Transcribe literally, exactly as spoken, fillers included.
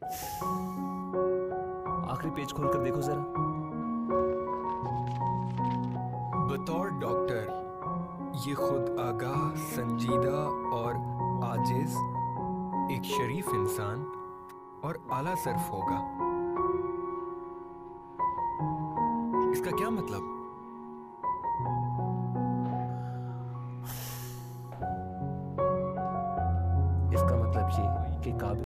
आखिरी पेज खोलकर देखो जरा। बतौर डॉक्टर ये खुद आगाह, संजीदा और आजिज एक शरीफ इंसान और आला सर्फ होगा। इसका क्या मतलब? इसका मतलब ये कि काबिल